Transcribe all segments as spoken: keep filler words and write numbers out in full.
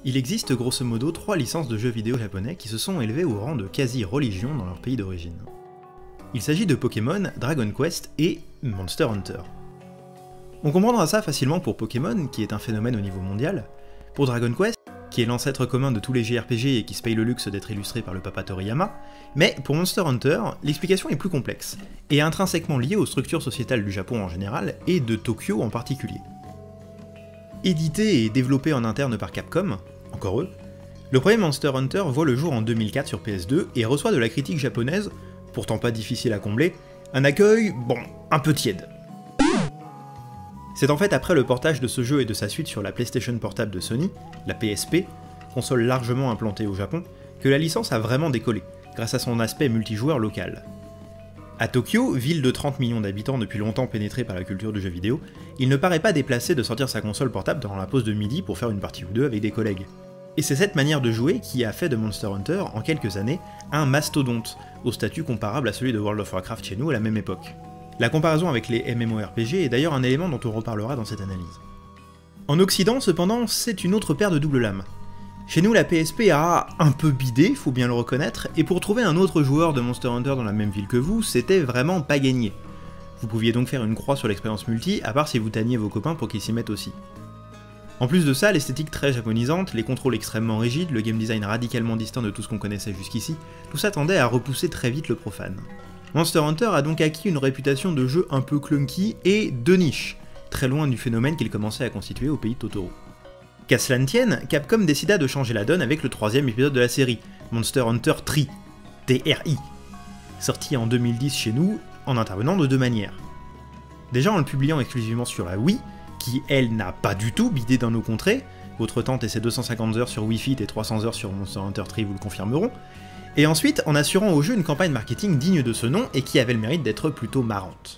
Il existe grosso modo trois licences de jeux vidéo japonais qui se sont élevées au rang de quasi-religion dans leur pays d'origine. Il s'agit de Pokémon, Dragon Quest et Monster Hunter. On comprendra ça facilement pour Pokémon, qui est un phénomène au niveau mondial, pour Dragon Quest, qui est l'ancêtre commun de tous les J R P G et qui se paye le luxe d'être illustré par le papa Toriyama, mais pour Monster Hunter, l'explication est plus complexe, et intrinsèquement liée aux structures sociétales du Japon en général, et de Tokyo en particulier. Édité et développé en interne par Capcom, encore eux, le premier Monster Hunter voit le jour en deux mille quatre sur P S deux et reçoit de la critique japonaise, pourtant pas difficile à combler, un accueil, bon, un peu tiède. C'est en fait après le portage de ce jeu et de sa suite sur la PlayStation Portable de Sony, la P S P, console largement implantée au Japon, que la licence a vraiment décollé, grâce à son aspect multijoueur local. À Tokyo, ville de trente millions d'habitants depuis longtemps pénétrée par la culture du jeu vidéo, il ne paraît pas déplacé de sortir sa console portable durant la pause de midi pour faire une partie ou deux avec des collègues. Et c'est cette manière de jouer qui a fait de Monster Hunter, en quelques années, un mastodonte, au statut comparable à celui de World of Warcraft chez nous à la même époque. La comparaison avec les MMORPG est d'ailleurs un élément dont on reparlera dans cette analyse. En Occident, cependant, c'est une autre paire de double lames. Chez nous, la P S P a un peu bidé, faut bien le reconnaître, et pour trouver un autre joueur de Monster Hunter dans la même ville que vous, c'était vraiment pas gagné. Vous pouviez donc faire une croix sur l'expérience multi, à part si vous tanniez vos copains pour qu'ils s'y mettent aussi. En plus de ça, l'esthétique très japonisante, les contrôles extrêmement rigides, le game design radicalement distinct de tout ce qu'on connaissait jusqu'ici, tout ça tendait à repousser très vite le profane. Monster Hunter a donc acquis une réputation de jeu un peu clunky et de niche, très loin du phénomène qu'il commençait à constituer au pays de Totoro. Qu'à cela ne tienne, Capcom décida de changer la donne avec le troisième épisode de la série, Monster Hunter Tri, T R I, sorti en deux mille dix chez nous, en intervenant de deux manières. Déjà en le publiant exclusivement sur la Wii, qui elle n'a pas du tout bidé dans nos contrées, votre tante et ses deux cent cinquante heures sur Wii Fit et trois cents heures sur Monster Hunter Tri vous le confirmeront, et ensuite en assurant au jeu une campagne marketing digne de ce nom et qui avait le mérite d'être plutôt marrante.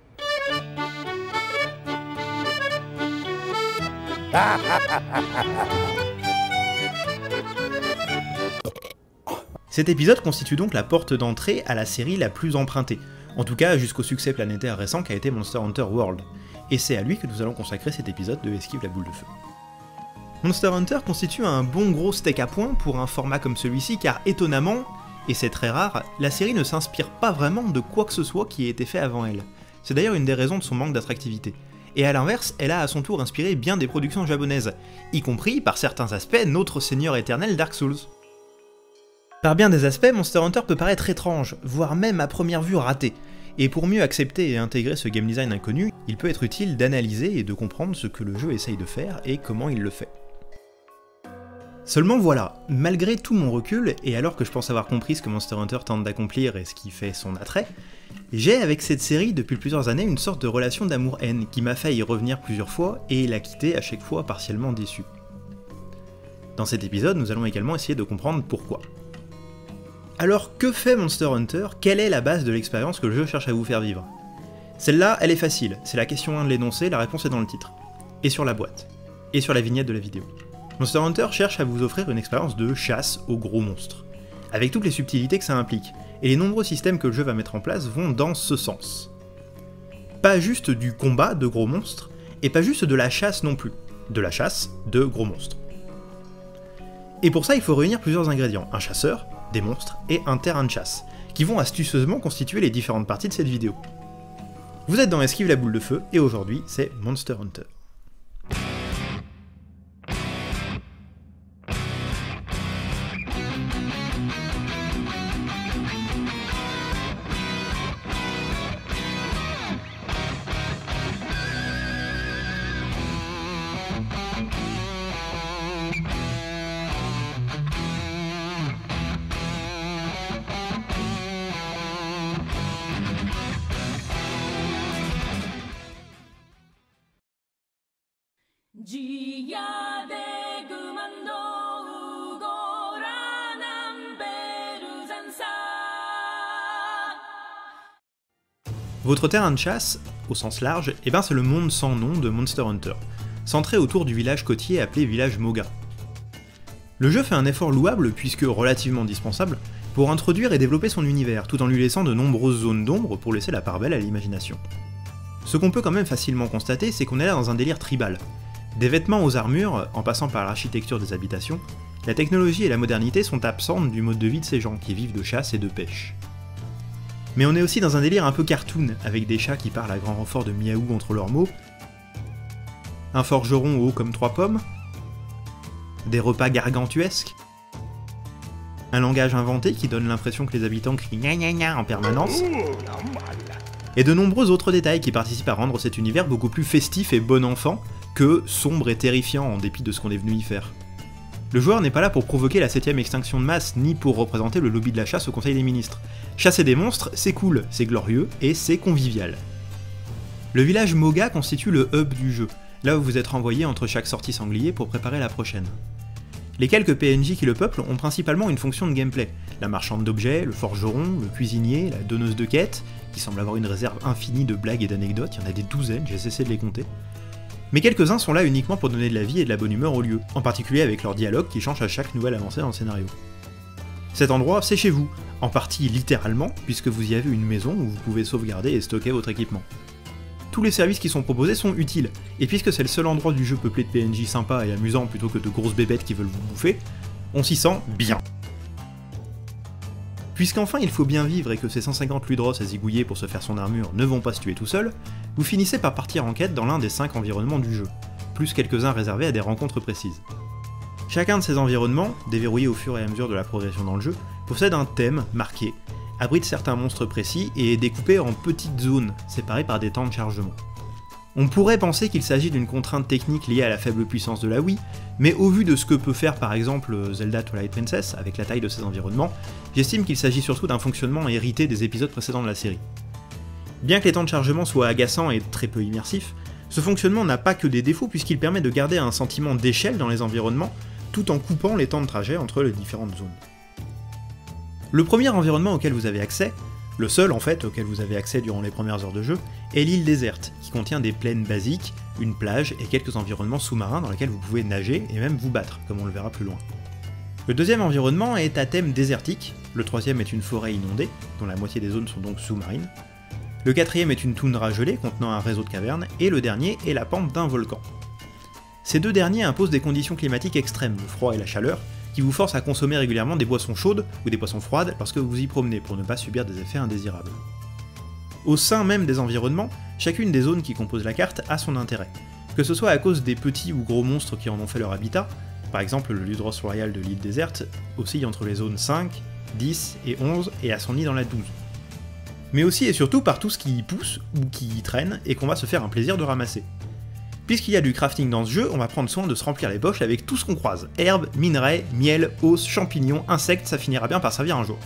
Cet épisode constitue donc la porte d'entrée à la série la plus empruntée, en tout cas jusqu'au succès planétaire récent qu'a été Monster Hunter World, et c'est à lui que nous allons consacrer cet épisode de Esquive la boule de feu. Monster Hunter constitue un bon gros steak à point pour un format comme celui-ci car étonnamment, et c'est très rare, la série ne s'inspire pas vraiment de quoi que ce soit qui ait été fait avant elle. C'est d'ailleurs une des raisons de son manque d'attractivité. Et à l'inverse, elle a à son tour inspiré bien des productions japonaises, y compris, par certains aspects, notre seigneur éternel Dark Souls. Par bien des aspects, Monster Hunter peut paraître étrange, voire même à première vue raté, et pour mieux accepter et intégrer ce game design inconnu, il peut être utile d'analyser et de comprendre ce que le jeu essaye de faire et comment il le fait. Seulement voilà, malgré tout mon recul, et alors que je pense avoir compris ce que Monster Hunter tente d'accomplir et ce qui fait son attrait, j'ai avec cette série depuis plusieurs années une sorte de relation d'amour-haine qui m'a fait y revenir plusieurs fois et la quitter à chaque fois partiellement déçu. Dans cet épisode, nous allons également essayer de comprendre pourquoi. Alors que fait Monster Hunter? Quelle est la base de l'expérience que le jeu cherche à vous faire vivre? Celle-là, elle est facile, c'est la question un de l'énoncé, la réponse est dans le titre. Et sur la boîte. Et sur la vignette de la vidéo. Monster Hunter cherche à vous offrir une expérience de chasse aux gros monstres, avec toutes les subtilités que ça implique, et les nombreux systèmes que le jeu va mettre en place vont dans ce sens. Pas juste du combat de gros monstres, et pas juste de la chasse non plus, de la chasse de gros monstres. Et pour ça il faut réunir plusieurs ingrédients, un chasseur, des monstres et un terrain de chasse, qui vont astucieusement constituer les différentes parties de cette vidéo. Vous êtes dans Esquive la boule de feu, et aujourd'hui c'est Monster Hunter. Votre terrain de chasse, au sens large, eh ben c'est le monde sans nom de Monster Hunter, centré autour du village côtier appelé village Moga. Le jeu fait un effort louable, puisque relativement dispensable, pour introduire et développer son univers, tout en lui laissant de nombreuses zones d'ombre pour laisser la part belle à l'imagination. Ce qu'on peut quand même facilement constater, c'est qu'on est là dans un délire tribal. Des vêtements aux armures, en passant par l'architecture des habitations, la technologie et la modernité sont absentes du mode de vie de ces gens qui vivent de chasse et de pêche. Mais on est aussi dans un délire un peu cartoon, avec des chats qui parlent à grand renfort de miaou entre leurs mots, un forgeron haut comme trois pommes, des repas gargantuesques, un langage inventé qui donne l'impression que les habitants crient gna gna gna en permanence, et de nombreux autres détails qui participent à rendre cet univers beaucoup plus festif et bon enfant que sombre et terrifiant en dépit de ce qu'on est venu y faire. Le joueur n'est pas là pour provoquer la septième extinction de masse, ni pour représenter le lobby de la chasse au Conseil des ministres. Chasser des monstres, c'est cool, c'est glorieux, et c'est convivial. Le village Moga constitue le hub du jeu, là où vous êtes renvoyé entre chaque sortie sanglier pour préparer la prochaine. Les quelques P N J qui le peuplent ont principalement une fonction de gameplay. La marchande d'objets, le forgeron, le cuisinier, la donneuse de quêtes, qui semble avoir une réserve infinie de blagues et d'anecdotes, il y en a des douzaines, j'ai cessé de les compter. Mais quelques-uns sont là uniquement pour donner de la vie et de la bonne humeur au lieu, en particulier avec leurs dialogues qui changent à chaque nouvelle avancée dans le scénario. Cet endroit, c'est chez vous, en partie littéralement, puisque vous y avez une maison où vous pouvez sauvegarder et stocker votre équipement. Tous les services qui sont proposés sont utiles, et puisque c'est le seul endroit du jeu peuplé de P N J sympas et amusants plutôt que de grosses bébêtes qui veulent vous bouffer, on s'y sent bien. Puisqu'enfin il faut bien vivre et que ces cent cinquante Ludros à zigouiller pour se faire son armure ne vont pas se tuer tout seuls, vous finissez par partir en quête dans l'un des cinq environnements du jeu, plus quelques-uns réservés à des rencontres précises. Chacun de ces environnements, déverrouillés au fur et à mesure de la progression dans le jeu, possède un thème marqué, abrite certains monstres précis et est découpé en petites zones, séparées par des temps de chargement. On pourrait penser qu'il s'agit d'une contrainte technique liée à la faible puissance de la Wii, mais au vu de ce que peut faire par exemple Zelda Twilight Princess avec la taille de ses environnements, j'estime qu'il s'agit surtout d'un fonctionnement hérité des épisodes précédents de la série. Bien que les temps de chargement soient agaçants et très peu immersifs, ce fonctionnement n'a pas que des défauts puisqu'il permet de garder un sentiment d'échelle dans les environnements, tout en coupant les temps de trajet entre les différentes zones. Le premier environnement auquel vous avez accès, le seul en fait auquel vous avez accès durant les premières heures de jeu, est l'île déserte, qui contient des plaines basiques, une plage et quelques environnements sous-marins dans lesquels vous pouvez nager et même vous battre, comme on le verra plus loin. Le deuxième environnement est à thème désertique, le troisième est une forêt inondée, dont la moitié des zones sont donc sous-marines, le quatrième est une toundra gelée contenant un réseau de cavernes, et le dernier est la pente d'un volcan. Ces deux derniers imposent des conditions climatiques extrêmes, le froid et la chaleur, qui vous forcent à consommer régulièrement des boissons chaudes ou des boissons froides lorsque vous vous y promenez pour ne pas subir des effets indésirables. Au sein même des environnements, chacune des zones qui composent la carte a son intérêt, que ce soit à cause des petits ou gros monstres qui en ont fait leur habitat, par exemple le Ludros Royal de l'île déserte oscille entre les zones cinq, dix et onze et a son nid dans la douze. Mais aussi et surtout par tout ce qui y pousse ou qui y traîne et qu'on va se faire un plaisir de ramasser. Puisqu'il y a du crafting dans ce jeu, on va prendre soin de se remplir les poches avec tout ce qu'on croise. Herbes, minerais, miel, os, champignons, insectes, ça finira bien par servir un jour.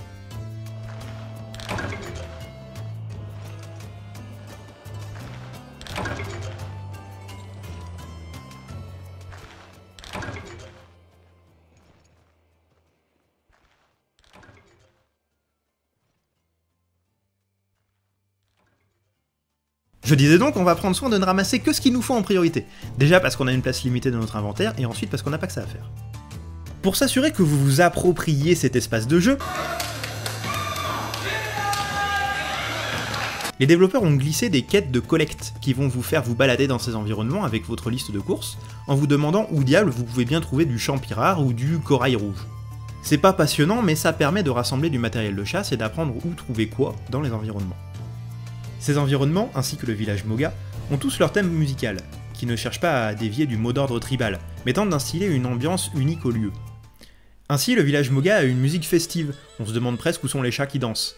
Je disais donc, on va prendre soin de ne ramasser que ce qu'il nous faut en priorité. Déjà parce qu'on a une place limitée dans notre inventaire, et ensuite parce qu'on n'a pas que ça à faire. Pour s'assurer que vous vous appropriez cet espace de jeu, les développeurs ont glissé des quêtes de collecte qui vont vous faire vous balader dans ces environnements avec votre liste de courses, en vous demandant où diable vous pouvez bien trouver du champi rare ou du corail rouge. C'est pas passionnant, mais ça permet de rassembler du matériel de chasse et d'apprendre où trouver quoi dans les environnements. Ces environnements, ainsi que le village Moga, ont tous leur thème musical, qui ne cherche pas à dévier du mot d'ordre tribal, mais tente d'instiller une ambiance unique au lieu. Ainsi, le village Moga a une musique festive, on se demande presque où sont les chats qui dansent.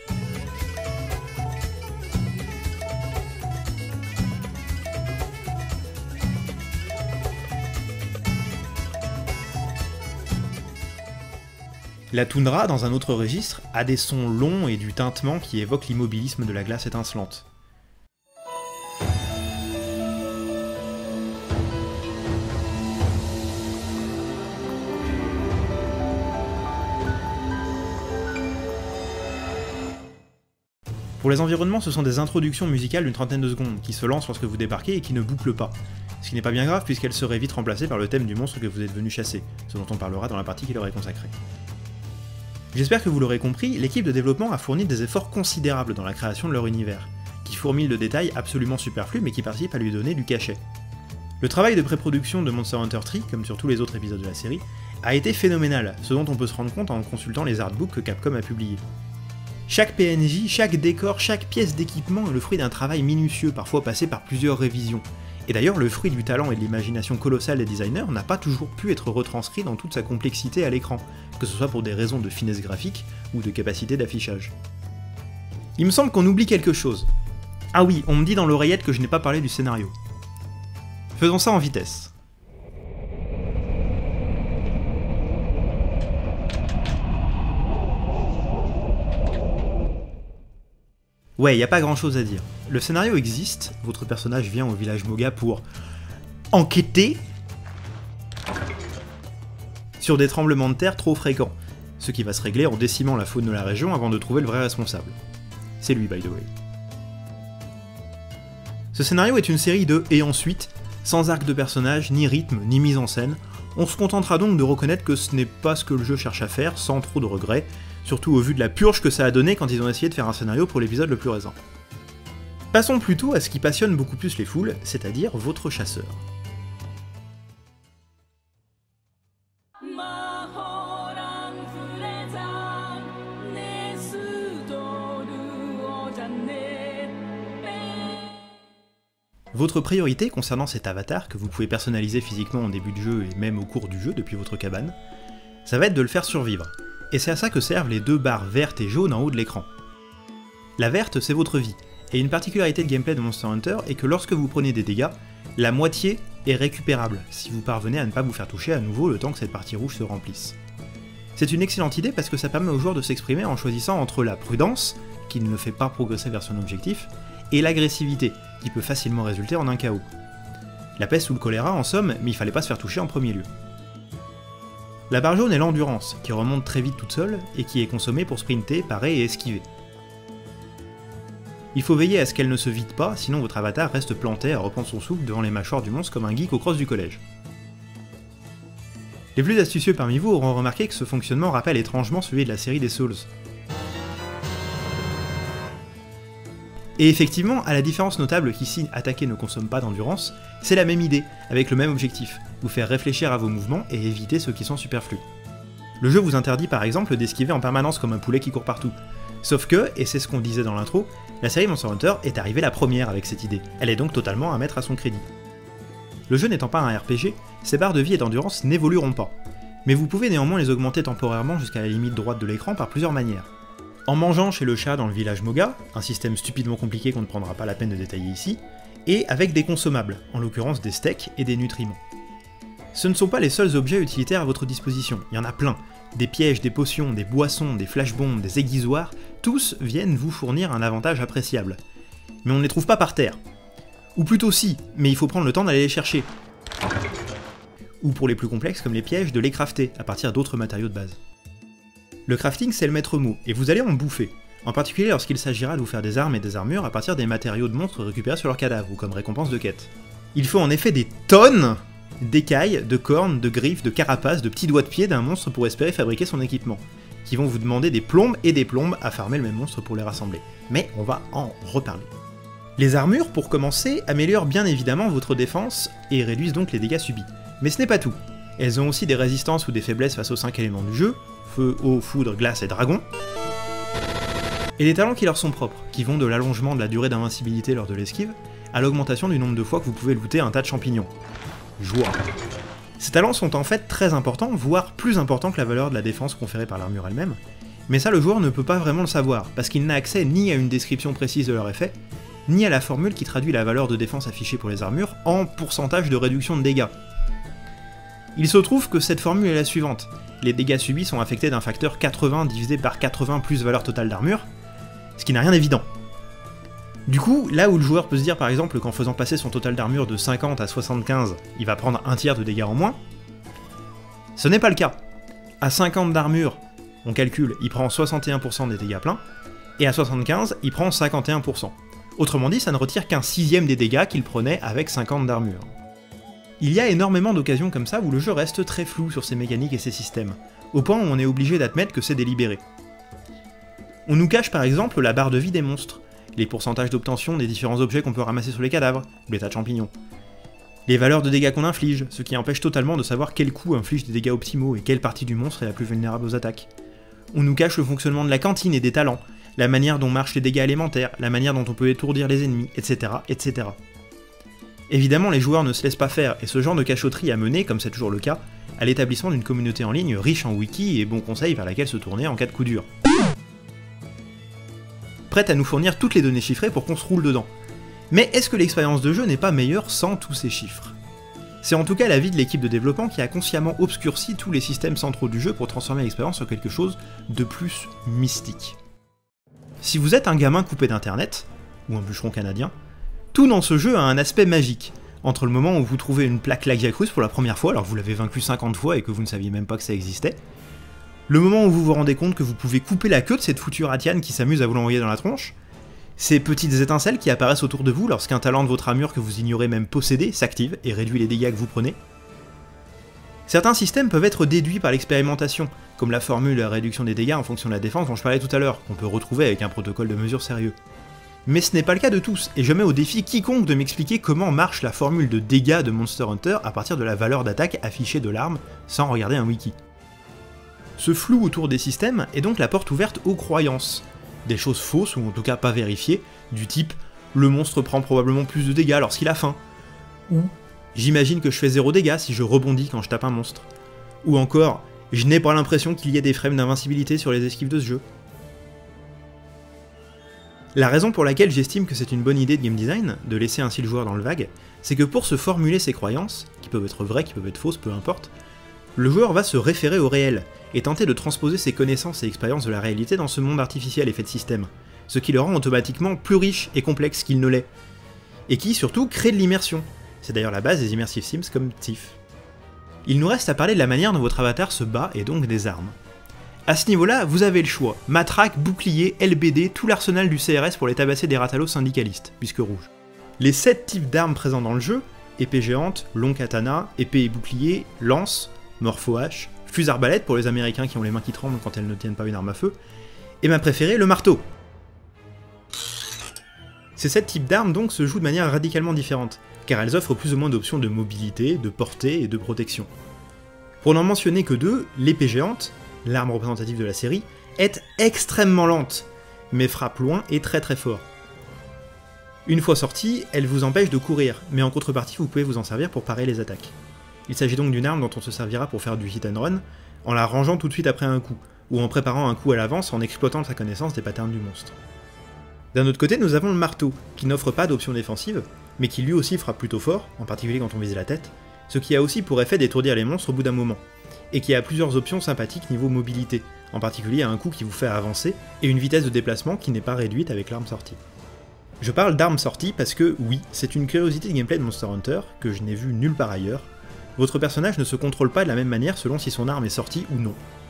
La toundra, dans un autre registre, a des sons longs et du tintement qui évoquent l'immobilisme de la glace étincelante. Pour les environnements, ce sont des introductions musicales d'une trentaine de secondes, qui se lancent lorsque vous débarquez et qui ne bouclent pas. Ce qui n'est pas bien grave puisqu'elles seraient vite remplacées par le thème du monstre que vous êtes venu chasser, ce dont on parlera dans la partie qui leur est consacrée. J'espère que vous l'aurez compris, l'équipe de développement a fourni des efforts considérables dans la création de leur univers, qui fourmille de détails absolument superflus mais qui participent à lui donner du cachet. Le travail de pré-production de Monster Hunter trois, comme sur tous les autres épisodes de la série, a été phénoménal, ce dont on peut se rendre compte en consultant les artbooks que Capcom a publiés. Chaque P N J, chaque décor, chaque pièce d'équipement est le fruit d'un travail minutieux, parfois passé par plusieurs révisions. Et d'ailleurs, le fruit du talent et de l'imagination colossale des designers n'a pas toujours pu être retranscrit dans toute sa complexité à l'écran, que ce soit pour des raisons de finesse graphique ou de capacité d'affichage. Il me semble qu'on oublie quelque chose. Ah oui, on me dit dans l'oreillette que je n'ai pas parlé du scénario. Faisons ça en vitesse. Ouais, y a pas grand chose à dire. Le scénario existe, votre personnage vient au village Moga pour enquêter sur des tremblements de terre trop fréquents, ce qui va se régler en décimant la faune de la région avant de trouver le vrai responsable. C'est lui, by the way. Ce scénario est une série de « et ensuite », sans arc de personnage, ni rythme, ni mise en scène. On se contentera donc de reconnaître que ce n'est pas ce que le jeu cherche à faire, sans trop de regrets, surtout au vu de la purge que ça a donné quand ils ont essayé de faire un scénario pour l'épisode le plus récent. Passons plutôt à ce qui passionne beaucoup plus les foules, c'est-à-dire votre chasseur. Votre priorité concernant cet avatar, que vous pouvez personnaliser physiquement en début de jeu et même au cours du jeu depuis votre cabane, ça va être de le faire survivre. Et c'est à ça que servent les deux barres vertes et jaunes en haut de l'écran. La verte, c'est votre vie, et une particularité de gameplay de Monster Hunter est que lorsque vous prenez des dégâts, la moitié est récupérable, si vous parvenez à ne pas vous faire toucher à nouveau le temps que cette partie rouge se remplisse. C'est une excellente idée parce que ça permet au joueur de s'exprimer en choisissant entre la prudence, qui ne le fait pas progresser vers son objectif, et l'agressivité, qui peut facilement résulter en un K O. La peste ou le choléra en somme, mais il fallait pas se faire toucher en premier lieu. La barre jaune est l'endurance, qui remonte très vite toute seule, et qui est consommée pour sprinter, parer et esquiver. Il faut veiller à ce qu'elle ne se vide pas, sinon votre avatar reste planté à reprendre son souffle devant les mâchoires du monstre comme un geek au cross du collège. Les plus astucieux parmi vous auront remarqué que ce fonctionnement rappelle étrangement celui de la série des Souls. Et effectivement, à la différence notable qu'ici attaquer ne consomme pas d'endurance, c'est la même idée, avec le même objectif, vous faire réfléchir à vos mouvements et éviter ceux qui sont superflus. Le jeu vous interdit par exemple d'esquiver en permanence comme un poulet qui court partout. Sauf que, et c'est ce qu'on disait dans l'intro, la série Monster Hunter est arrivée la première avec cette idée, elle est donc totalement à mettre à son crédit. Le jeu n'étant pas un R P G, ces barres de vie et d'endurance n'évolueront pas, mais vous pouvez néanmoins les augmenter temporairement jusqu'à la limite droite de l'écran par plusieurs manières. En mangeant chez le chat dans le village Moga, un système stupidement compliqué qu'on ne prendra pas la peine de détailler ici, et avec des consommables, en l'occurrence des steaks et des nutriments. Ce ne sont pas les seuls objets utilitaires à votre disposition, il y en a plein. Des pièges, des potions, des boissons, des flashbombs, des aiguisoirs, tous viennent vous fournir un avantage appréciable. Mais on ne les trouve pas par terre. Ou plutôt si, mais il faut prendre le temps d'aller les chercher. Ou pour les plus complexes comme les pièges, de les crafter, à partir d'autres matériaux de base. Le crafting c'est le maître mot, et vous allez en bouffer, en particulier lorsqu'il s'agira de vous faire des armes et des armures à partir des matériaux de monstres récupérés sur leur cadavre, ou comme récompense de quête. Il faut en effet des tonnes d'écailles, de cornes, de griffes, de carapaces, de petits doigts de pied d'un monstre pour espérer fabriquer son équipement, qui vont vous demander des plombes et des plombes à farmer le même monstre pour les rassembler. Mais on va en reparler. Les armures, pour commencer, améliorent bien évidemment votre défense et réduisent donc les dégâts subis. Mais ce n'est pas tout. Elles ont aussi des résistances ou des faiblesses face aux cinq éléments du jeu, feu, eau, foudre, glace et dragon, et des talents qui leur sont propres, qui vont de l'allongement de la durée d'invincibilité lors de l'esquive, à l'augmentation du nombre de fois que vous pouvez looter un tas de champignons. Joie. Ces talents sont en fait très importants, voire plus importants que la valeur de la défense conférée par l'armure elle-même, mais ça le joueur ne peut pas vraiment le savoir, parce qu'il n'a accès ni à une description précise de leur effet, ni à la formule qui traduit la valeur de défense affichée pour les armures en pourcentage de réduction de dégâts. Il se trouve que cette formule est la suivante, les dégâts subis sont affectés d'un facteur quatre-vingts divisé par quatre-vingts plus valeur totale d'armure, ce qui n'a rien d'évident. Du coup, là où le joueur peut se dire par exemple qu'en faisant passer son total d'armure de cinquante à soixante-quinze, il va prendre un tiers de dégâts en moins, ce n'est pas le cas. À cinquante d'armure, on calcule, il prend soixante et un pour cent des dégâts pleins, et à soixante-quinze, il prend cinquante et un pour cent. Autrement dit, ça ne retire qu'un sixième des dégâts qu'il prenait avec cinquante d'armure. Il y a énormément d'occasions comme ça où le jeu reste très flou sur ses mécaniques et ses systèmes, au point où on est obligé d'admettre que c'est délibéré. On nous cache par exemple la barre de vie des monstres, les pourcentages d'obtention des différents objets qu'on peut ramasser sur les cadavres, ou les tas de champignons. les valeurs de dégâts qu'on inflige, ce qui empêche totalement de savoir quel coup inflige des dégâts optimaux et quelle partie du monstre est la plus vulnérable aux attaques. On nous cache le fonctionnement de la cantine et des talents, la manière dont marchent les dégâts élémentaires, la manière dont on peut étourdir les ennemis, et cetera, et cetera. Évidemment, les joueurs ne se laissent pas faire, et ce genre de cachotterie a mené, comme c'est toujours le cas, à l'établissement d'une communauté en ligne riche en wiki et bons conseils vers laquelle se tourner en cas de coup dur. Prête à nous fournir toutes les données chiffrées pour qu'on se roule dedans. Mais est-ce que l'expérience de jeu n'est pas meilleure sans tous ces chiffres? C'est en tout cas l'avis de l'équipe de développement qui a consciemment obscurci tous les systèmes centraux du jeu pour transformer l'expérience en quelque chose de plus mystique. Si vous êtes un gamin coupé d'internet, ou un bûcheron canadien, tout dans ce jeu a un aspect magique. Entre le moment où vous trouvez une plaque Lagiacruz pour la première fois, alors que vous l'avez vaincu cinquante fois et que vous ne saviez même pas que ça existait, le moment où vous vous rendez compte que vous pouvez couper la queue de cette foutue ratiane qui s'amuse à vous l'envoyer dans la tronche, ces petites étincelles qui apparaissent autour de vous lorsqu'un talent de votre armure que vous ignorez même posséder s'active et réduit les dégâts que vous prenez. Certains systèmes peuvent être déduits par l'expérimentation, comme la formule de la réduction des dégâts en fonction de la défense dont je parlais tout à l'heure, qu'on peut retrouver avec un protocole de mesure sérieux. Mais ce n'est pas le cas de tous, et je mets au défi quiconque de m'expliquer comment marche la formule de dégâts de Monster Hunter à partir de la valeur d'attaque affichée de l'arme, sans regarder un wiki. Ce flou autour des systèmes est donc la porte ouverte aux croyances, des choses fausses, ou en tout cas pas vérifiées, du type « le monstre prend probablement plus de dégâts lorsqu'il a faim », ou « j'imagine que je fais zéro dégâts si je rebondis quand je tape un monstre », ou encore « je n'ai pas l'impression qu'il y ait des frames d'invincibilité sur les esquives de ce jeu ». La raison pour laquelle j'estime que c'est une bonne idée de game design, de laisser ainsi le joueur dans le vague, c'est que pour se formuler ses croyances, qui peuvent être vraies, qui peuvent être fausses, peu importe, le joueur va se référer au réel, et tenter de transposer ses connaissances et expériences de la réalité dans ce monde artificiel et fait de système, ce qui le rend automatiquement plus riche et complexe qu'il ne l'est, et qui surtout crée de l'immersion. C'est d'ailleurs la base des immersive sims comme Thief. Il nous reste à parler de la manière dont votre avatar se bat et donc des armes. À ce niveau-là, vous avez le choix, matraque, bouclier, L B D, tout l'arsenal du C R S pour les tabasser des ratalos syndicalistes, puisque rouge. Les sept types d'armes présents dans le jeu, épée géante, long katana, épée et bouclier, lance, morpho-hache, fusil arbalète pour les américains qui ont les mains qui tremblent quand elles ne tiennent pas une arme à feu, et ma préférée, le marteau. Ces sept types d'armes donc se jouent de manière radicalement différente, car elles offrent plus ou moins d'options de mobilité, de portée et de protection. Pour n'en mentionner que deux, l'épée géante, l'arme représentative de la série, est extrêmement lente, mais frappe loin et très très fort. Une fois sortie, elle vous empêche de courir, mais en contrepartie vous pouvez vous en servir pour parer les attaques. Il s'agit donc d'une arme dont on se servira pour faire du hit and run, en la rangeant tout de suite après un coup, ou en préparant un coup à l'avance en exploitant sa connaissance des patterns du monstre. D'un autre côté, nous avons le marteau, qui n'offre pas d'option défensive, mais qui lui aussi frappe plutôt fort, en particulier quand on vise la tête, ce qui a aussi pour effet d'étourdir les monstres au bout d'un moment, et qui a plusieurs options sympathiques niveau mobilité, en particulier un coup qui vous fait avancer, et une vitesse de déplacement qui n'est pas réduite avec l'arme sortie. Je parle d'arme sortie parce que, oui, c'est une curiosité de gameplay de Monster Hunter, que je n'ai vue nulle part ailleurs. Votre personnage ne se contrôle pas de la même manière selon si son arme est sortie ou non.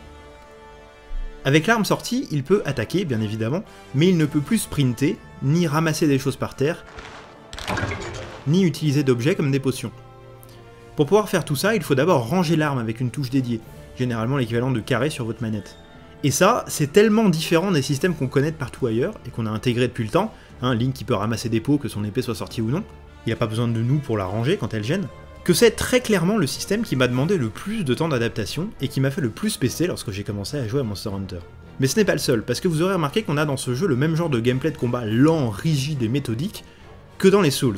Avec l'arme sortie, il peut attaquer, bien évidemment, mais il ne peut plus sprinter, ni ramasser des choses par terre, ni utiliser d'objets comme des potions. Pour pouvoir faire tout ça, il faut d'abord ranger l'arme avec une touche dédiée, généralement l'équivalent de carré sur votre manette. Et ça, c'est tellement différent des systèmes qu'on connaît de partout ailleurs, et qu'on a intégré depuis le temps, hein, Link qui peut ramasser des pots, que son épée soit sortie ou non, il n'a pas besoin de nous pour la ranger quand elle gêne, que c'est très clairement le système qui m'a demandé le plus de temps d'adaptation, et qui m'a fait le plus pester lorsque j'ai commencé à jouer à Monster Hunter. Mais ce n'est pas le seul, parce que vous aurez remarqué qu'on a dans ce jeu le même genre de gameplay de combat lent, rigide et méthodique que dans les Souls.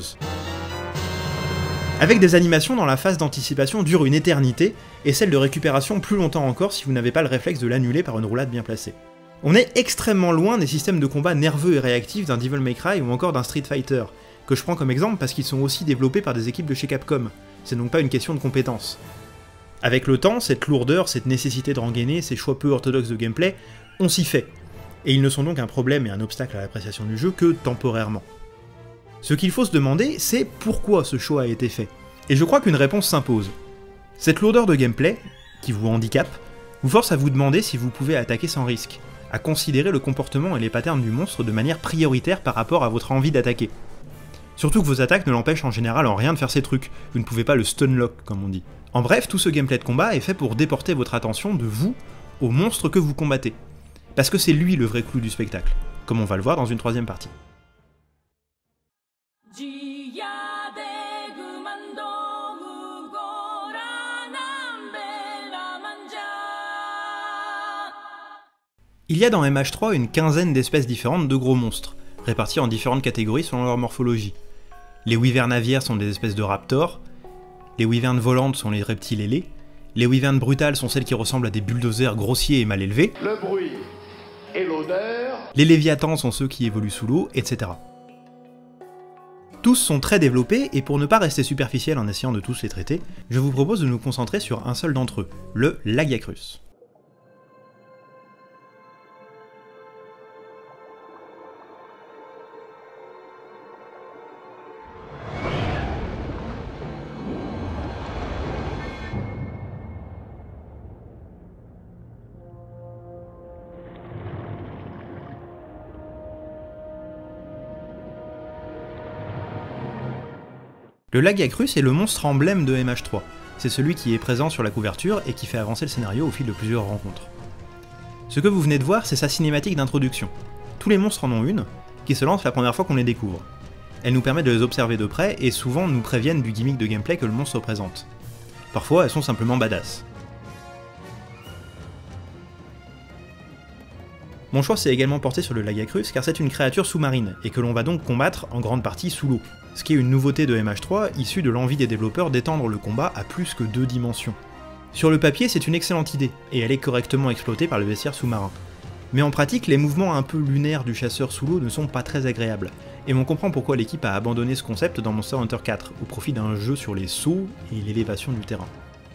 Avec des animations dans la phase d'anticipation durent une éternité, et celle de récupération plus longtemps encore si vous n'avez pas le réflexe de l'annuler par une roulade bien placée. On est extrêmement loin des systèmes de combat nerveux et réactifs d'un Devil May Cry ou encore d'un Street Fighter, que je prends comme exemple parce qu'ils sont aussi développés par des équipes de chez Capcom, c'est donc pas une question de compétence. Avec le temps, cette lourdeur, cette nécessité de rengainer, ces choix peu orthodoxes de gameplay, on s'y fait, et ils ne sont donc un problème et un obstacle à l'appréciation du jeu que temporairement. Ce qu'il faut se demander, c'est pourquoi ce choix a été fait, et je crois qu'une réponse s'impose. Cette lourdeur de gameplay, qui vous handicape, vous force à vous demander si vous pouvez attaquer sans risque, à considérer le comportement et les patterns du monstre de manière prioritaire par rapport à votre envie d'attaquer. Surtout que vos attaques ne l'empêchent en général en rien de faire ces trucs, vous ne pouvez pas le stunlock comme on dit. En bref, tout ce gameplay de combat est fait pour déporter votre attention de vous au monstre que vous combattez. Parce que c'est lui le vrai clou du spectacle, comme on va le voir dans une troisième partie. Il y a dans M H trois une quinzaine d'espèces différentes de gros monstres, répartis en différentes catégories selon leur morphologie. Les wyvernes aviaires sont des espèces de raptors, les wyvernes volantes sont les reptiles ailés, les wyvernes brutales sont celles qui ressemblent à des bulldozers grossiers et mal élevés, le bruit et l'odeur, les léviathans sont ceux qui évoluent sous l'eau, et cetera. Tous sont très développés, et pour ne pas rester superficiel en essayant de tous les traiter, je vous propose de nous concentrer sur un seul d'entre eux, le Lagiacrus. Le Lagiacrus est le monstre emblème de M H trois, c'est celui qui est présent sur la couverture et qui fait avancer le scénario au fil de plusieurs rencontres. Ce que vous venez de voir, c'est sa cinématique d'introduction. Tous les monstres en ont une, qui se lance la première fois qu'on les découvre. Elle nous permet de les observer de près et souvent nous préviennent du gimmick de gameplay que le monstre présente. Parfois elles sont simplement badass. Mon choix s'est également porté sur le Lagiacrus car c'est une créature sous-marine, et que l'on va donc combattre en grande partie sous l'eau, ce qui est une nouveauté de M H trois issue de l'envie des développeurs d'étendre le combat à plus que deux dimensions. Sur le papier c'est une excellente idée, et elle est correctement exploitée par le bestiaire sous-marin. Mais en pratique, les mouvements un peu lunaires du chasseur sous l'eau ne sont pas très agréables, et on comprend pourquoi l'équipe a abandonné ce concept dans Monster Hunter quatre, au profit d'un jeu sur les sauts et l'élévation du terrain.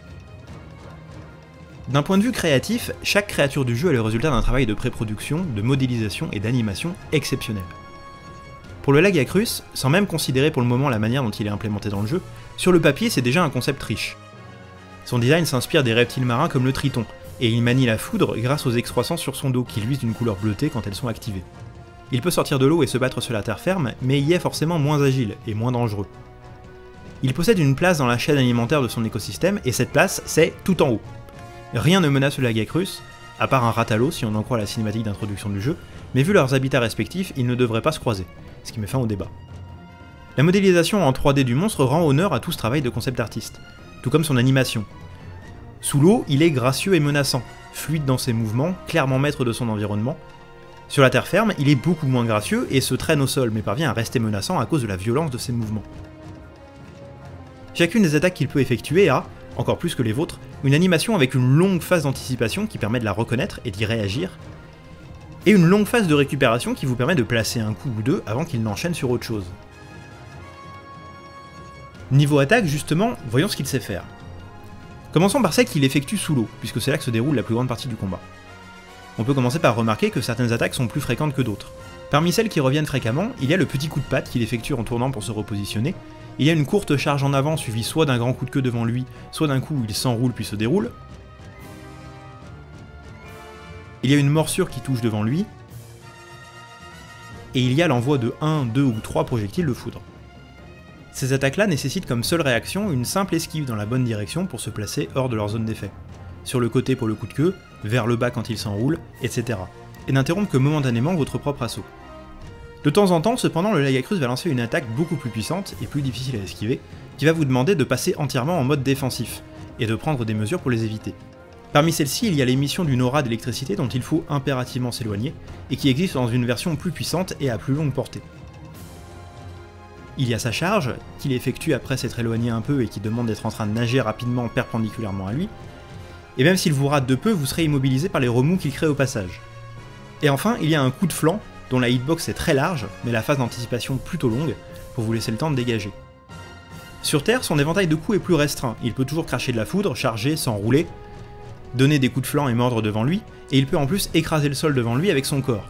D'un point de vue créatif, chaque créature du jeu est le résultat d'un travail de pré-production, de modélisation et d'animation exceptionnel. Pour le Lagiacrus, sans même considérer pour le moment la manière dont il est implémenté dans le jeu, sur le papier c'est déjà un concept riche. Son design s'inspire des reptiles marins comme le triton, et il manie la foudre grâce aux excroissances sur son dos qui luisent d'une couleur bleutée quand elles sont activées. Il peut sortir de l'eau et se battre sur la terre ferme, mais il y est forcément moins agile et moins dangereux. Il possède une place dans la chaîne alimentaire de son écosystème, et cette place c'est tout en haut. Rien ne menace le Lagiacrus, à part un ratalo si on en croit la cinématique d'introduction du jeu, mais vu leurs habitats respectifs, ils ne devraient pas se croiser, ce qui met fin au débat. La modélisation en trois D du monstre rend honneur à tout ce travail de concept artiste, tout comme son animation. Sous l'eau, il est gracieux et menaçant, fluide dans ses mouvements, clairement maître de son environnement. Sur la terre ferme, il est beaucoup moins gracieux et se traîne au sol, mais parvient à rester menaçant à cause de la violence de ses mouvements. Chacune des attaques qu'il peut effectuer a, encore plus que les vôtres, une animation avec une longue phase d'anticipation qui permet de la reconnaître et d'y réagir, et une longue phase de récupération qui vous permet de placer un coup ou deux avant qu'il n'enchaîne sur autre chose. Niveau attaque, justement, voyons ce qu'il sait faire. Commençons par celle qu'il effectue sous l'eau, puisque c'est là que se déroule la plus grande partie du combat. On peut commencer par remarquer que certaines attaques sont plus fréquentes que d'autres. Parmi celles qui reviennent fréquemment, il y a le petit coup de patte qu'il effectue en tournant pour se repositionner, il y a une courte charge en avant suivie soit d'un grand coup de queue devant lui, soit d'un coup où il s'enroule puis se déroule. Il y a une morsure qui touche devant lui, et il y a l'envoi de un, deux ou trois projectiles de foudre. Ces attaques-là nécessitent comme seule réaction une simple esquive dans la bonne direction pour se placer hors de leur zone d'effet, sur le côté pour le coup de queue, vers le bas quand il s'enroule, et cetera, et n'interrompre que momentanément votre propre assaut. De temps en temps, cependant, le Lagiacrus va lancer une attaque beaucoup plus puissante et plus difficile à esquiver, qui va vous demander de passer entièrement en mode défensif, et de prendre des mesures pour les éviter. Parmi celles-ci, il y a l'émission d'une aura d'électricité dont il faut impérativement s'éloigner, et qui existe dans une version plus puissante et à plus longue portée. Il y a sa charge, qu'il effectue après s'être éloigné un peu et qui demande d'être en train de nager rapidement perpendiculairement à lui, et même s'il vous rate de peu, vous serez immobilisé par les remous qu'il crée au passage. Et enfin, il y a un coup de flanc, dont la hitbox est très large, mais la phase d'anticipation plutôt longue, pour vous laisser le temps de dégager. Sur Terre, son éventail de coups est plus restreint, il peut toujours cracher de la foudre, charger, s'enrouler, donner des coups de flanc et mordre devant lui, et il peut en plus écraser le sol devant lui avec son corps.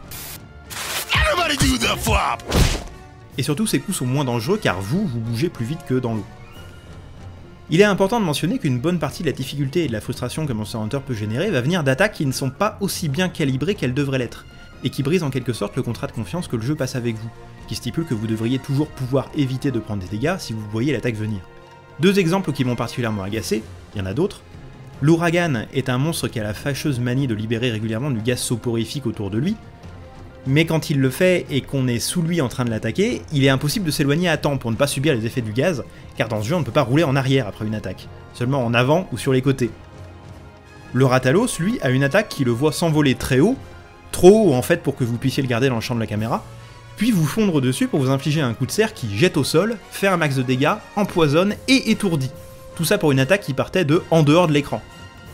Et surtout, ses coups sont moins dangereux car vous, vous bougez plus vite que dans l'eau. Il est important de mentionner qu'une bonne partie de la difficulté et de la frustration que Monster Hunter peut générer va venir d'attaques qui ne sont pas aussi bien calibrées qu'elles devraient l'être, et qui brisent en quelque sorte le contrat de confiance que le jeu passe avec vous, qui stipule que vous devriez toujours pouvoir éviter de prendre des dégâts si vous voyez l'attaque venir. Deux exemples qui m'ont particulièrement agacé, il y en a d'autres. L'Ouragan est un monstre qui a la fâcheuse manie de libérer régulièrement du gaz soporifique autour de lui, mais quand il le fait et qu'on est sous lui en train de l'attaquer, il est impossible de s'éloigner à temps pour ne pas subir les effets du gaz, car dans ce jeu on ne peut pas rouler en arrière après une attaque, seulement en avant ou sur les côtés. Le Ratalos, lui, a une attaque qui le voit s'envoler très haut, trop haut en fait pour que vous puissiez le garder dans le champ de la caméra, puis vous fondre dessus pour vous infliger un coup de serre qui jette au sol, fait un max de dégâts, empoisonne et étourdit. Tout ça pour une attaque qui partait de en dehors de l'écran.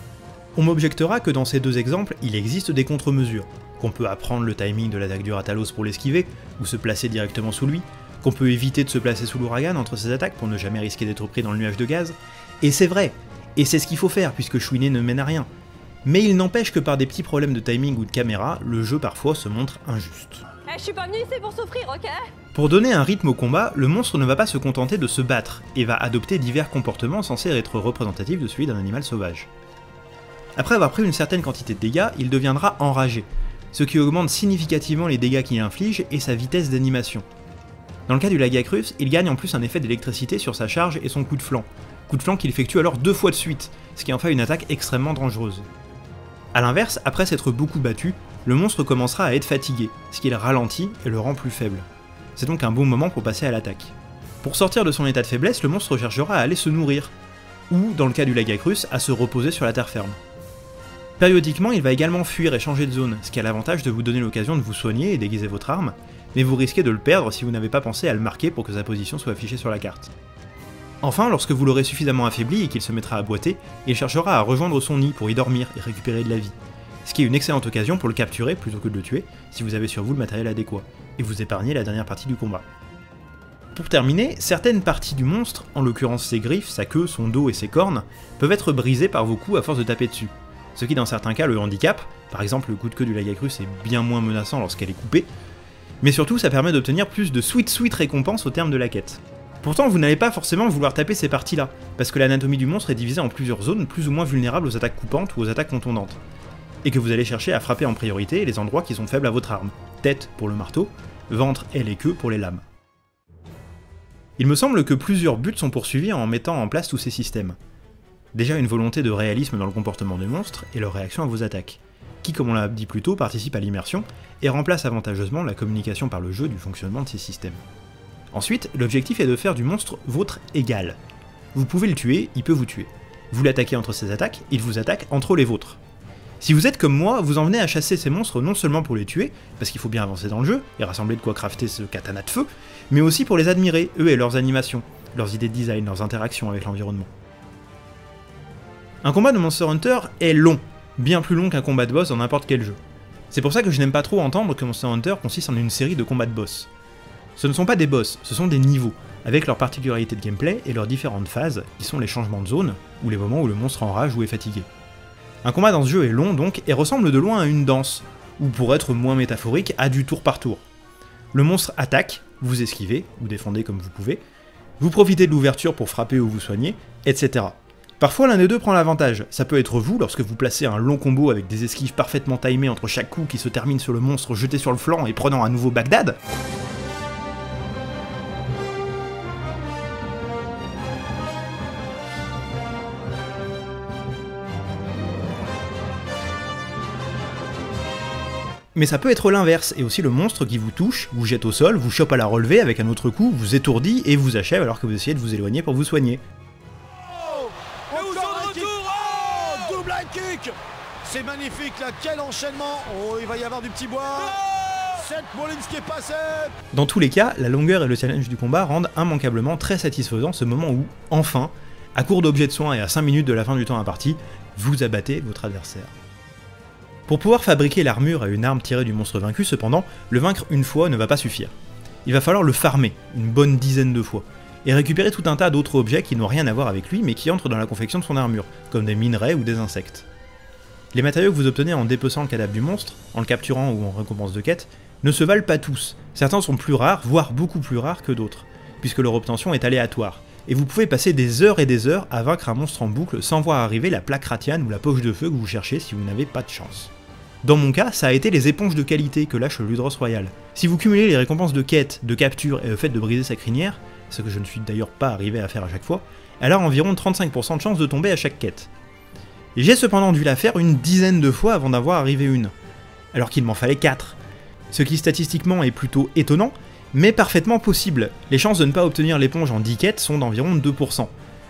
On m'objectera que dans ces deux exemples, il existe des contre-mesures, qu'on peut apprendre le timing de l'attaque du Rathalos pour l'esquiver, ou se placer directement sous lui, qu'on peut éviter de se placer sous l'ouragan entre ses attaques pour ne jamais risquer d'être pris dans le nuage de gaz, et c'est vrai, et c'est ce qu'il faut faire puisque chouiner ne mène à rien. Mais il n'empêche que par des petits problèmes de timing ou de caméra, le jeu parfois se montre injuste. Eh, je suis pas venu ici pour souffrir, ok? Pour donner un rythme au combat, le monstre ne va pas se contenter de se battre, et va adopter divers comportements censés être représentatifs de celui d'un animal sauvage. Après avoir pris une certaine quantité de dégâts, il deviendra enragé, ce qui augmente significativement les dégâts qu'il inflige et sa vitesse d'animation. Dans le cas du Lagacrus, il gagne en plus un effet d'électricité sur sa charge et son coup de flanc, coup de flanc qu'il effectue alors deux fois de suite, ce qui en fait une attaque extrêmement dangereuse. A l'inverse, après s'être beaucoup battu, le monstre commencera à être fatigué, ce qui le ralentit et le rend plus faible. C'est donc un bon moment pour passer à l'attaque. Pour sortir de son état de faiblesse, le monstre cherchera à aller se nourrir, ou, dans le cas du Lagacrus, à se reposer sur la terre ferme. Périodiquement, il va également fuir et changer de zone, ce qui a l'avantage de vous donner l'occasion de vous soigner et déguiser votre arme, mais vous risquez de le perdre si vous n'avez pas pensé à le marquer pour que sa position soit affichée sur la carte. Enfin, lorsque vous l'aurez suffisamment affaibli et qu'il se mettra à boiter, il cherchera à rejoindre son nid pour y dormir et récupérer de la vie, ce qui est une excellente occasion pour le capturer plutôt que de le tuer, si vous avez sur vous le matériel adéquat, et vous épargnez la dernière partie du combat. Pour terminer, certaines parties du monstre, en l'occurrence ses griffes, sa queue, son dos et ses cornes, peuvent être brisées par vos coups à force de taper dessus, ce qui dans certains cas le handicape, par exemple le coup de queue du Lagacrus est bien moins menaçant lorsqu'elle est coupée, mais surtout ça permet d'obtenir plus de sweet sweet récompenses au terme de la quête. Pourtant vous n'allez pas forcément vouloir taper ces parties-là, parce que l'anatomie du monstre est divisée en plusieurs zones plus ou moins vulnérables aux attaques coupantes ou aux attaques contondantes, et que vous allez chercher à frapper en priorité les endroits qui sont faibles à votre arme, tête pour le marteau, ventre, aile et queue pour les lames. Il me semble que plusieurs buts sont poursuivis en mettant en place tous ces systèmes. Déjà une volonté de réalisme dans le comportement des monstres et leur réaction à vos attaques, qui comme on l'a dit plus tôt participe à l'immersion et remplace avantageusement la communication par le jeu du fonctionnement de ces systèmes. Ensuite, l'objectif est de faire du monstre votre égal. Vous pouvez le tuer, il peut vous tuer. Vous l'attaquez entre ses attaques, il vous attaque entre les vôtres. Si vous êtes comme moi, vous en venez à chasser ces monstres non seulement pour les tuer, parce qu'il faut bien avancer dans le jeu et rassembler de quoi crafter ce katana de feu, mais aussi pour les admirer, eux et leurs animations, leurs idées de design, leurs interactions avec l'environnement. Un combat de Monster Hunter est long, bien plus long qu'un combat de boss dans n'importe quel jeu. C'est pour ça que je n'aime pas trop entendre que Monster Hunter consiste en une série de combats de boss. Ce ne sont pas des boss, ce sont des niveaux, avec leurs particularités de gameplay et leurs différentes phases, qui sont les changements de zone, ou les moments où le monstre enrage ou est fatigué. Un combat dans ce jeu est long donc, et ressemble de loin à une danse, ou pour être moins métaphorique, à du tour par tour. Le monstre attaque, vous esquivez, ou défendez comme vous pouvez, vous profitez de l'ouverture pour frapper ou vous soigner, et cetera. Parfois l'un des deux prend l'avantage, ça peut être vous lorsque vous placez un long combo avec des esquives parfaitement timées entre chaque coup qui se termine sur le monstre jeté sur le flanc et prenant à nouveau Bagdad. Mais ça peut être l'inverse, et aussi le monstre qui vous touche, vous jette au sol, vous chope à la relevée avec un autre coup, vous étourdit et vous achève alors que vous essayez de vous éloigner pour vous soigner. C'est magnifique là, quel enchaînement! Oh, il va y avoir du petit bois! Seth Rollins qui est passé! Dans tous les cas, la longueur et le challenge du combat rendent immanquablement très satisfaisant ce moment où, enfin, à court d'objets de soins et à cinq minutes de la fin du temps imparti, vous abattez votre adversaire. Pour pouvoir fabriquer l'armure et une arme tirée du monstre vaincu, cependant, le vaincre une fois ne va pas suffire. Il va falloir le farmer, une bonne dizaine de fois, et récupérer tout un tas d'autres objets qui n'ont rien à voir avec lui mais qui entrent dans la confection de son armure, comme des minerais ou des insectes. Les matériaux que vous obtenez en dépeçant le cadavre du monstre, en le capturant ou en récompense de quête, ne se valent pas tous. Certains sont plus rares, voire beaucoup plus rares que d'autres, puisque leur obtention est aléatoire, et vous pouvez passer des heures et des heures à vaincre un monstre en boucle sans voir arriver la plaque ratiane ou la poche de feu que vous cherchez si vous n'avez pas de chance. Dans mon cas, ça a été les éponges de qualité que lâche le Ludros Royal. Si vous cumulez les récompenses de quête, de capture et le fait de briser sa crinière, ce que je ne suis d'ailleurs pas arrivé à faire à chaque fois, elle a environ trente-cinq pour cent de chance de tomber à chaque quête. J'ai cependant dû la faire une dizaine de fois avant d'avoir arrivé une, alors qu'il m'en fallait quatre. Ce qui statistiquement est plutôt étonnant, mais parfaitement possible. Les chances de ne pas obtenir l'éponge en dix quêtes sont d'environ deux pour cent.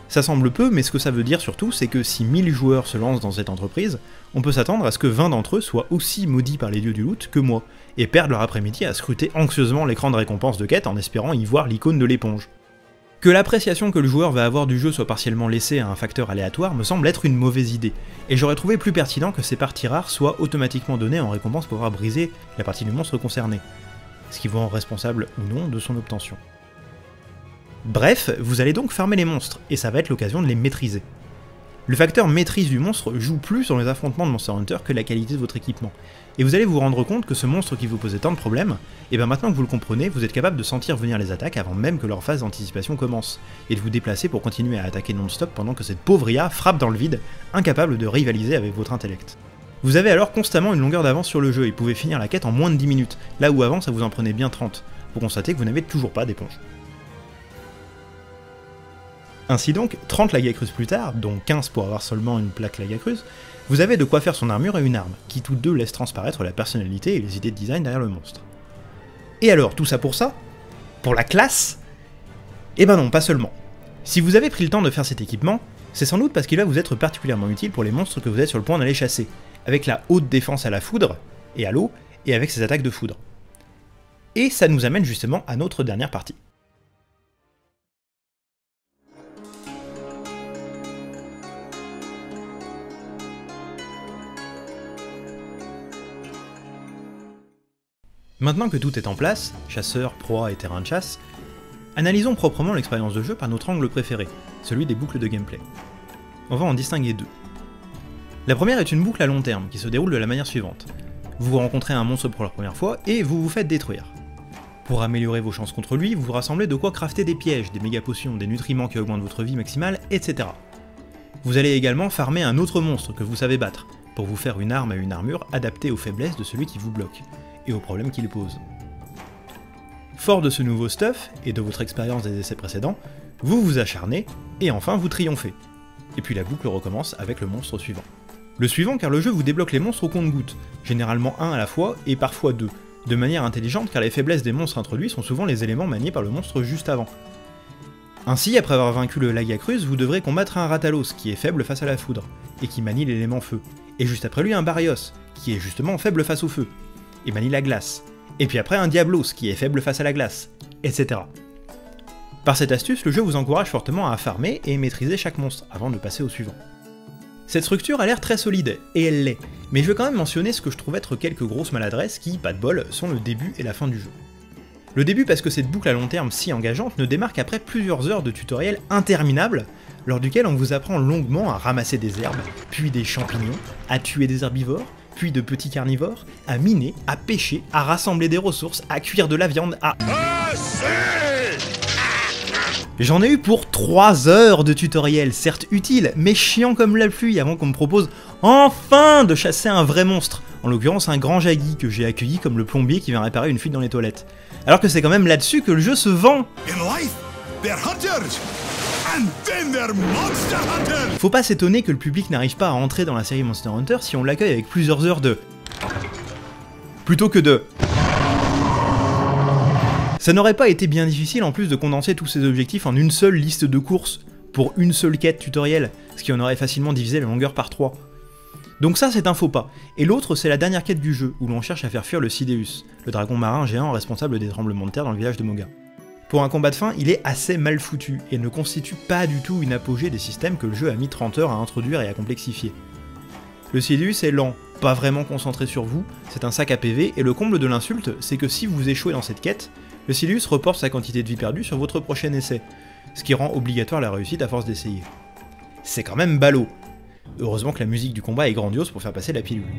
Ça semble peu, mais ce que ça veut dire surtout, c'est que si mille joueurs se lancent dans cette entreprise, on peut s'attendre à ce que vingt d'entre eux soient aussi maudits par les dieux du loot que moi, et perdent leur après-midi à scruter anxieusement l'écran de récompense de quête en espérant y voir l'icône de l'éponge. Que l'appréciation que le joueur va avoir du jeu soit partiellement laissée à un facteur aléatoire me semble être une mauvaise idée, et j'aurais trouvé plus pertinent que ces parties rares soient automatiquement données en récompense pour avoir brisé la partie du monstre concerné, ce qui vous rend responsable ou non de son obtention. Bref, vous allez donc farmer les monstres, et ça va être l'occasion de les maîtriser. Le facteur maîtrise du monstre joue plus dans les affrontements de Monster Hunter que la qualité de votre équipement, et vous allez vous rendre compte que ce monstre qui vous posait tant de problèmes, et bien maintenant que vous le comprenez, vous êtes capable de sentir venir les attaques avant même que leur phase d'anticipation commence, et de vous déplacer pour continuer à attaquer non-stop pendant que cette pauvre I A frappe dans le vide, incapable de rivaliser avec votre intellect. Vous avez alors constamment une longueur d'avance sur le jeu et pouvez finir la quête en moins de dix minutes, là où avant ça vous en prenait bien trente, pour constater que vous n'avez toujours pas d'éponge. Ainsi donc, trente Lagacrus plus tard, dont quinze pour avoir seulement une plaque Lagacrus, vous avez de quoi faire son armure et une arme, qui toutes deux laissent transparaître la personnalité et les idées de design derrière le monstre. Et alors, tout ça pour ça? Pour la classe? Eh ben non, pas seulement. Si vous avez pris le temps de faire cet équipement, c'est sans doute parce qu'il va vous être particulièrement utile pour les monstres que vous êtes sur le point d'aller chasser, avec la haute défense à la foudre, et à l'eau, et avec ses attaques de foudre. Et ça nous amène justement à notre dernière partie. Maintenant que tout est en place, chasseur, proie et terrain de chasse, analysons proprement l'expérience de jeu par notre angle préféré, celui des boucles de gameplay. On va en distinguer deux. La première est une boucle à long terme qui se déroule de la manière suivante. Vous rencontrez un monstre pour la première fois et vous vous faites détruire. Pour améliorer vos chances contre lui, vous vous rassemblez de quoi crafter des pièges, des méga potions, des nutriments qui augmentent votre vie maximale, et cetera. Vous allez également farmer un autre monstre que vous savez battre, pour vous faire une arme et une armure adaptées aux faiblesses de celui qui vous bloque, et aux problèmes qu'il pose. Fort de ce nouveau stuff, et de votre expérience des essais précédents, vous vous acharnez, et enfin vous triomphez. Et puis la boucle recommence avec le monstre suivant. Le suivant car le jeu vous débloque les monstres au compte-gouttes, généralement un à la fois et parfois deux, de manière intelligente car les faiblesses des monstres introduits sont souvent les éléments maniés par le monstre juste avant. Ainsi, après avoir vaincu le Lagacrus, vous devrez combattre un Ratalos qui est faible face à la foudre, et qui manie l'élément feu, et juste après lui un Barrios, qui est justement faible face au feu, et manie la glace, et puis après un Diablos qui est faible face à la glace, et cetera. Par cette astuce, le jeu vous encourage fortement à farmer et maîtriser chaque monstre, avant de passer au suivant. Cette structure a l'air très solide, et elle l'est, mais je veux quand même mentionner ce que je trouve être quelques grosses maladresses qui, pas de bol, sont le début et la fin du jeu. Le début parce que cette boucle à long terme si engageante ne démarre qu'après plusieurs heures de tutoriel interminables, lors duquel on vous apprend longuement à ramasser des herbes, puis des champignons, à tuer des herbivores, puis de petits carnivores, à miner, à pêcher, à rassembler des ressources, à cuire de la viande, à... J'en ai eu pour trois heures de tutoriel, certes utile, mais chiant comme la pluie avant qu'on me propose enfin de chasser un vrai monstre, en l'occurrence un grand jaggi que j'ai accueilli comme le plombier qui vient réparer une fuite dans les toilettes. Alors que c'est quand même là-dessus que le jeu se vend. Faut pas s'étonner que le public n'arrive pas à entrer dans la série Monster Hunter si on l'accueille avec plusieurs heures de... plutôt que de... Ça n'aurait pas été bien difficile en plus de condenser tous ces objectifs en une seule liste de courses, pour une seule quête tutoriel, ce qui en aurait facilement divisé la longueur par trois. Donc ça c'est un faux pas, et l'autre c'est la dernière quête du jeu, où l'on cherche à faire fuir le Sidéus, le dragon marin géant responsable des tremblements de terre dans le village de Moga. Pour un combat de fin, il est assez mal foutu, et ne constitue pas du tout une apogée des systèmes que le jeu a mis trente heures à introduire et à complexifier. Le Sidéus est lent, pas vraiment concentré sur vous, c'est un sac à P V, et le comble de l'insulte, c'est que si vous échouez dans cette quête, le Sidéus reporte sa quantité de vie perdue sur votre prochain essai, ce qui rend obligatoire la réussite à force d'essayer. C'est quand même ballot. Heureusement que la musique du combat est grandiose pour faire passer la pilule.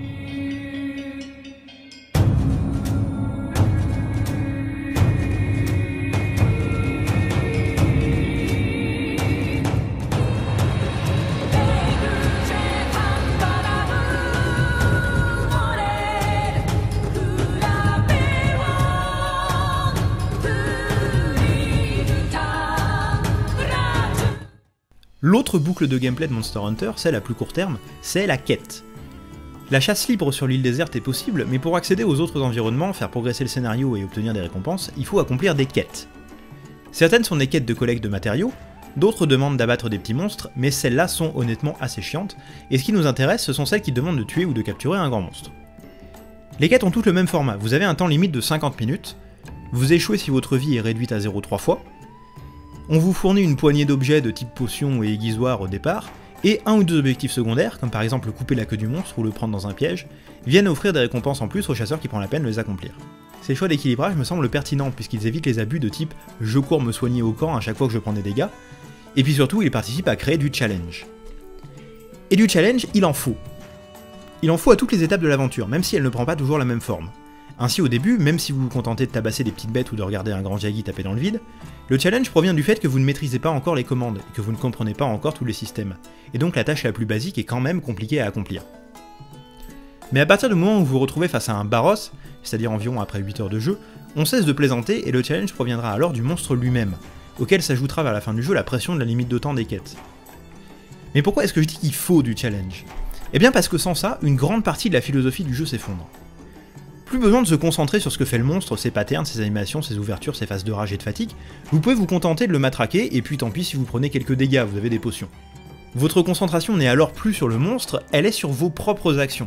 L'autre boucle de gameplay de Monster Hunter, celle à plus court terme, c'est la quête. La chasse libre sur l'île déserte est possible, mais pour accéder aux autres environnements, faire progresser le scénario et obtenir des récompenses, il faut accomplir des quêtes. Certaines sont des quêtes de collecte de matériaux, D'autres demandent d'abattre des petits monstres, mais celles-là sont honnêtement assez chiantes, et ce qui nous intéresse, ce sont celles qui demandent de tuer ou de capturer un grand monstre. Les quêtes ont toutes le même format, vous avez un temps limite de cinquante minutes, vous échouez si votre vie est réduite à zéro trois fois, on vous fournit une poignée d'objets de type potion et aiguisoire au départ, et un ou deux objectifs secondaires, comme par exemple couper la queue du monstre ou le prendre dans un piège, viennent offrir des récompenses en plus aux chasseurs qui prennent la peine de les accomplir. Ces choix d'équilibrage me semblent pertinents puisqu'ils évitent les abus de type « je cours me soigner au camp à chaque fois que je prends des dégâts », et puis surtout ils participent à créer du challenge. Et du challenge, il en faut. Il en faut à toutes les étapes de l'aventure, même si elle ne prend pas toujours la même forme. Ainsi au début, même si vous vous contentez de tabasser des petites bêtes ou de regarder un grand Jaggi taper dans le vide, le challenge provient du fait que vous ne maîtrisez pas encore les commandes, et que vous ne comprenez pas encore tous les systèmes, et donc la tâche la plus basique est quand même compliquée à accomplir. Mais à partir du moment où vous vous retrouvez face à un Barross, c'est-à-dire environ après huit heures de jeu, on cesse de plaisanter et le challenge proviendra alors du monstre lui-même, auquel s'ajoutera vers la fin du jeu la pression de la limite de temps des quêtes. Mais pourquoi est-ce que je dis qu'il faut du challenge? Eh bien parce que sans ça, une grande partie de la philosophie du jeu s'effondre. Plus besoin de se concentrer sur ce que fait le monstre, ses patterns, ses animations, ses ouvertures, ses phases de rage et de fatigue, vous pouvez vous contenter de le matraquer et puis tant pis si vous prenez quelques dégâts, vous avez des potions. Votre concentration n'est alors plus sur le monstre, elle est sur vos propres actions.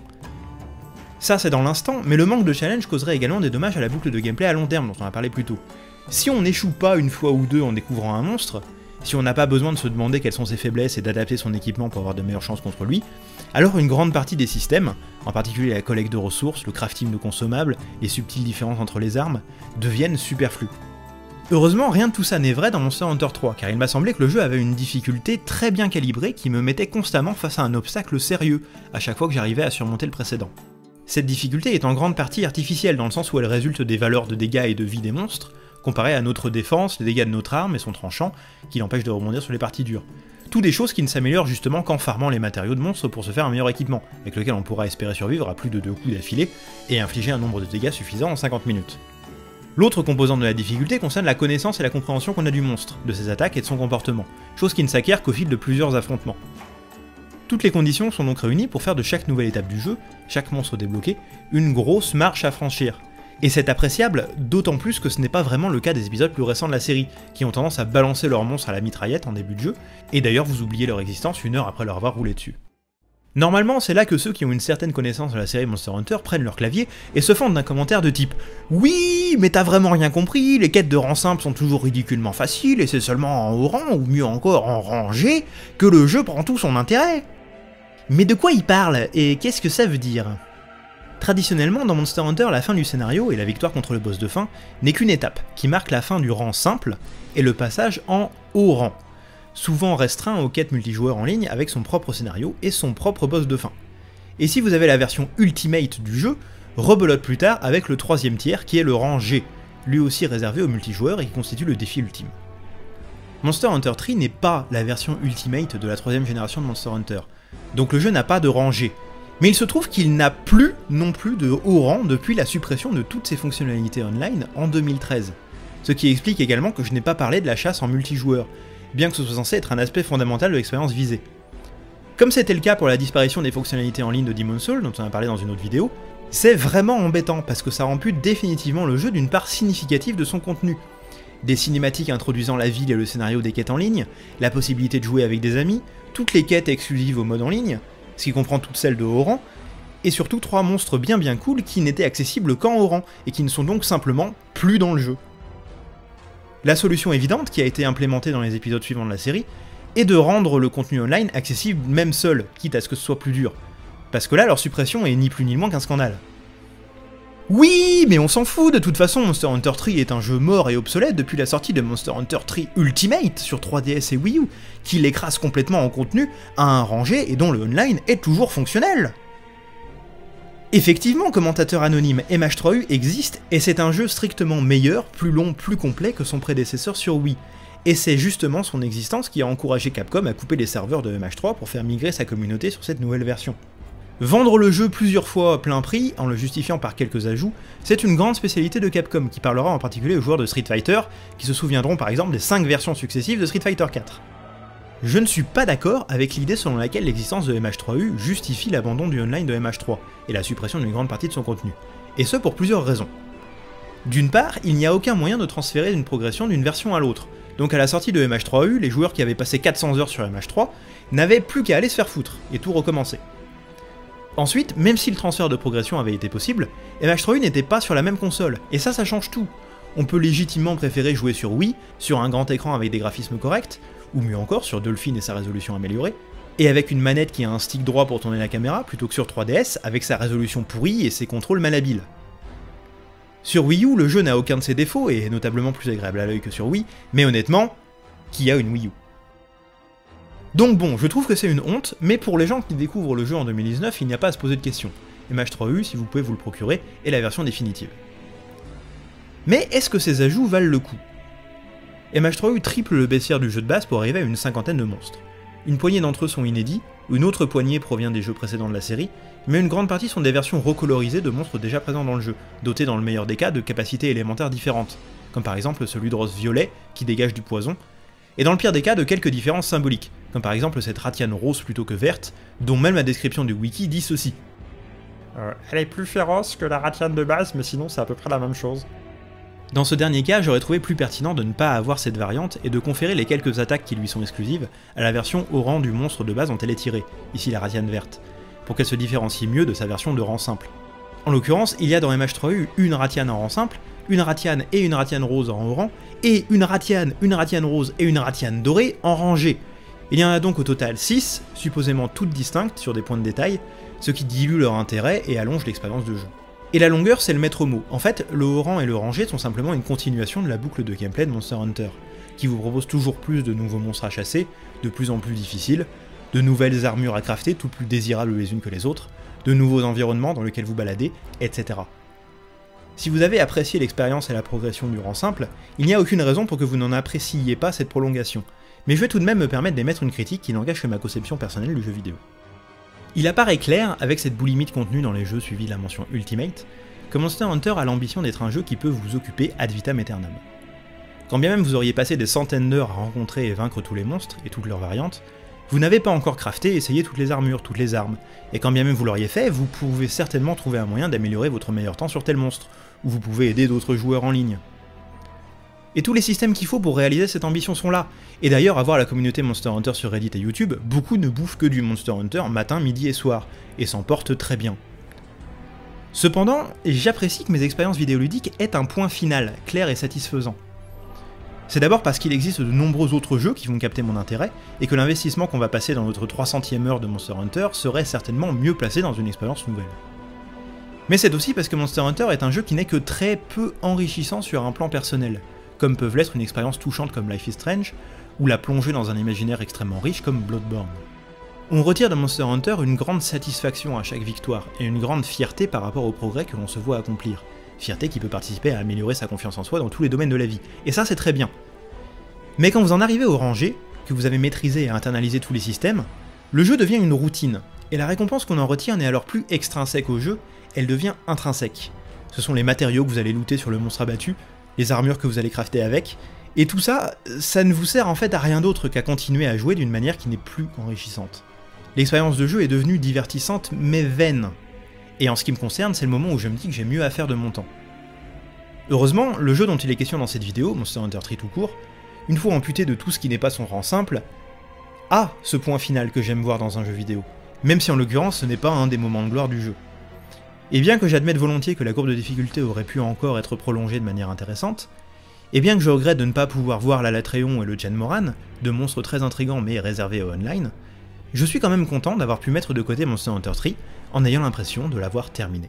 Ça c'est dans l'instant, mais le manque de challenge causerait également des dommages à la boucle de gameplay à long terme dont on a parlé plus tôt. Si on n'échoue pas une fois ou deux en découvrant un monstre, si on n'a pas besoin de se demander quelles sont ses faiblesses et d'adapter son équipement pour avoir de meilleures chances contre lui, alors une grande partie des systèmes, en particulier la collecte de ressources, le crafting de consommables, les subtiles différences entre les armes, deviennent superflus. Heureusement, rien de tout ça n'est vrai dans Monster Hunter trois, car il m'a semblé que le jeu avait une difficulté très bien calibrée qui me mettait constamment face à un obstacle sérieux, à chaque fois que j'arrivais à surmonter le précédent. Cette difficulté est en grande partie artificielle, dans le sens où elle résulte des valeurs de dégâts et de vie des monstres, comparé à notre défense, les dégâts de notre arme et son tranchant, qui l'empêche de rebondir sur les parties dures. Tout des choses qui ne s'améliorent justement qu'en farmant les matériaux de monstres pour se faire un meilleur équipement, avec lequel on pourra espérer survivre à plus de deux coups d'affilée, et infliger un nombre de dégâts suffisant en cinquante minutes. L'autre composante de la difficulté concerne la connaissance et la compréhension qu'on a du monstre, de ses attaques et de son comportement, chose qui ne s'acquiert qu'au fil de plusieurs affrontements. Toutes les conditions sont donc réunies pour faire de chaque nouvelle étape du jeu, chaque monstre débloqué, une grosse marche à franchir. Et c'est appréciable, d'autant plus que ce n'est pas vraiment le cas des épisodes plus récents de la série, qui ont tendance à balancer leurs monstres à la mitraillette en début de jeu, et d'ailleurs vous oubliez leur existence une heure après leur avoir roulé dessus. Normalement, c'est là que ceux qui ont une certaine connaissance de la série Monster Hunter prennent leur clavier et se fendent d'un commentaire de type « Oui, mais t'as vraiment rien compris, les quêtes de rang simple sont toujours ridiculement faciles et c'est seulement en haut rang, ou mieux encore en rangée, que le jeu prend tout son intérêt !» Mais de quoi il parle, et qu'est-ce que ça veut dire? Traditionnellement, dans Monster Hunter, la fin du scénario et la victoire contre le boss de fin n'est qu'une étape, qui marque la fin du rang simple et le passage en haut rang, souvent restreint aux quêtes multijoueurs en ligne avec son propre scénario et son propre boss de fin. Et si vous avez la version Ultimate du jeu, rebelote plus tard avec le troisième tiers qui est le rang G, lui aussi réservé aux multijoueurs et qui constitue le défi ultime. Monster Hunter trois n'est pas la version Ultimate de la troisième génération de Monster Hunter, donc le jeu n'a pas de rang G. Mais il se trouve qu'il n'a plus non plus de haut rang depuis la suppression de toutes ses fonctionnalités online en deux mille treize. Ce qui explique également que je n'ai pas parlé de la chasse en multijoueur, bien que ce soit censé être un aspect fondamental de l'expérience visée. Comme c'était le cas pour la disparition des fonctionnalités en ligne de Demon's Souls, dont on a parlé dans une autre vidéo, c'est vraiment embêtant parce que ça ampute définitivement le jeu d'une part significative de son contenu. Des cinématiques introduisant la ville et le scénario des quêtes en ligne, la possibilité de jouer avec des amis, toutes les quêtes exclusives au mode en ligne, ce qui comprend toutes celles de haut rang, et surtout trois monstres bien bien cool qui n'étaient accessibles qu'en haut rang, et qui ne sont donc simplement plus dans le jeu. La solution évidente, qui a été implémentée dans les épisodes suivants de la série, est de rendre le contenu online accessible même seul, quitte à ce que ce soit plus dur, parce que là leur suppression est ni plus ni moins qu'un scandale. Oui, mais on s'en fout, de toute façon Monster Hunter trois est un jeu mort et obsolète depuis la sortie de Monster Hunter trois Ultimate sur trois D S et Wii U, qui l'écrase complètement en contenu à un rangé et dont le online est toujours fonctionnel. Effectivement, commentateur anonyme M H trois U existe, et c'est un jeu strictement meilleur, plus long, plus complet que son prédécesseur sur Wii, et c'est justement son existence qui a encouragé Capcom à couper les serveurs de M H trois pour faire migrer sa communauté sur cette nouvelle version. Vendre le jeu plusieurs fois à plein prix, en le justifiant par quelques ajouts, c'est une grande spécialité de Capcom, qui parlera en particulier aux joueurs de Street Fighter, qui se souviendront par exemple des cinq versions successives de Street Fighter quatre. Je ne suis pas d'accord avec l'idée selon laquelle l'existence de M H trois U justifie l'abandon du online de M H trois, et la suppression d'une grande partie de son contenu, et ce pour plusieurs raisons. D'une part, il n'y a aucun moyen de transférer une progression d'une version à l'autre, Donc à la sortie de M H trois U, les joueurs qui avaient passé quatre cents heures sur M H trois n'avaient plus qu'à aller se faire foutre, et tout recommencer. Ensuite, même si le transfert de progression avait été possible, M H trois U n'était pas sur la même console, et ça, ça change tout. On peut légitimement préférer jouer sur Wii, sur un grand écran avec des graphismes corrects, ou mieux encore sur Dolphin et sa résolution améliorée, et avec une manette qui a un stick droit pour tourner la caméra, plutôt que sur trois D S, avec sa résolution pourrie et ses contrôles malhabiles. Sur Wii U, le jeu n'a aucun de ses défauts, et est notablement plus agréable à l'œil que sur Wii, mais honnêtement, qui a une Wii U? Donc bon, je trouve que c'est une honte, mais pour les gens qui découvrent le jeu en deux mille dix-neuf, il n'y a pas à se poser de questions. M H trois U, si vous pouvez vous le procurer, est la version définitive. Mais est-ce que ces ajouts valent le coup? M H trois U triple le baissière du jeu de base pour arriver à une cinquantaine de monstres. Une poignée d'entre eux sont inédits, une autre poignée provient des jeux précédents de la série, mais une grande partie sont des versions recolorisées de monstres déjà présents dans le jeu, dotés dans le meilleur des cas de capacités élémentaires différentes, comme par exemple celui de rose violet qui dégage du poison, et dans le pire des cas de quelques différences symboliques, comme par exemple cette Ratiane rose plutôt que verte, dont même la description du wiki dit ceci. Euh, elle est plus féroce que la Ratiane de base, mais sinon c'est à peu près la même chose. Dans ce dernier cas, j'aurais trouvé plus pertinent de ne pas avoir cette variante et de conférer les quelques attaques qui lui sont exclusives à la version au rang du monstre de base dont elle est tirée, ici la Ratiane verte, pour qu'elle se différencie mieux de sa version de rang simple. En l'occurrence, il y a dans M H trois U une Ratiane en rang simple, une Ratiane et une Ratiane rose en haut rang, et une Ratiane, une Ratiane rose et une Ratiane dorée en rang G. Il y en a donc au total six, supposément toutes distinctes sur des points de détail, ce qui dilue leur intérêt et allonge l'expérience de jeu. Et la longueur, c'est le maître mot. En fait, le haut rang et le rang G sont simplement une continuation de la boucle de gameplay de Monster Hunter, qui vous propose toujours plus de nouveaux monstres à chasser, de plus en plus difficiles, de nouvelles armures à crafter, toutes plus désirables les unes que les autres, de nouveaux environnements dans lesquels vous baladez, et cetera. Si vous avez apprécié l'expérience et la progression du rang simple, il n'y a aucune raison pour que vous n'en appréciiez pas cette prolongation, mais je vais tout de même me permettre d'émettre une critique qui n'engage que ma conception personnelle du jeu vidéo. Il apparaît clair, avec cette boulimie de contenu dans les jeux suivis de la mention Ultimate, que Monster Hunter a l'ambition d'être un jeu qui peut vous occuper ad vitam aeternam. Quand bien même vous auriez passé des centaines d'heures à rencontrer et vaincre tous les monstres, et toutes leurs variantes, vous n'avez pas encore crafté et essayé toutes les armures, toutes les armes, et quand bien même vous l'auriez fait, vous pouvez certainement trouver un moyen d'améliorer votre meilleur temps sur tel monstre, ou vous pouvez aider d'autres joueurs en ligne. Et tous les systèmes qu'il faut pour réaliser cette ambition sont là. Et d'ailleurs, à voir la communauté Monster Hunter sur Reddit et YouTube, beaucoup ne bouffent que du Monster Hunter matin, midi et soir, et s'en portent très bien. Cependant, j'apprécie que mes expériences vidéoludiques aient un point final, clair et satisfaisant. C'est d'abord parce qu'il existe de nombreux autres jeux qui vont capter mon intérêt, et que l'investissement qu'on va passer dans notre trois centième heure de Monster Hunter serait certainement mieux placé dans une expérience nouvelle. Mais c'est aussi parce que Monster Hunter est un jeu qui n'est que très peu enrichissant sur un plan personnel, comme peuvent l'être une expérience touchante comme Life is Strange, ou la plongée dans un imaginaire extrêmement riche comme Bloodborne. On retire de Monster Hunter une grande satisfaction à chaque victoire, et une grande fierté par rapport au progrès que l'on se voit accomplir. Fierté qui peut participer à améliorer sa confiance en soi dans tous les domaines de la vie, et ça c'est très bien. Mais quand vous en arrivez au rang G, que vous avez maîtrisé et internalisé tous les systèmes, le jeu devient une routine, et la récompense qu'on en retire n'est alors plus extrinsèque au jeu, elle devient intrinsèque. Ce sont les matériaux que vous allez looter sur le monstre abattu, les armures que vous allez crafter avec, et tout ça, ça ne vous sert en fait à rien d'autre qu'à continuer à jouer d'une manière qui n'est plus enrichissante. L'expérience de jeu est devenue divertissante mais vaine, et en ce qui me concerne, c'est le moment où je me dis que j'ai mieux à faire de mon temps. Heureusement, le jeu dont il est question dans cette vidéo, Monster Hunter trois tout court, une fois amputé de tout ce qui n'est pas son rang simple, a ce point final que j'aime voir dans un jeu vidéo, même si en l'occurrence ce n'est pas un des moments de gloire du jeu. Et bien que j'admette volontiers que la courbe de difficulté aurait pu encore être prolongée de manière intéressante, et bien que je regrette de ne pas pouvoir voir la Latréon et le Jen Moran, deux monstres très intrigants mais réservés au online, je suis quand même content d'avoir pu mettre de côté Monster Hunter trois en ayant l'impression de l'avoir terminé.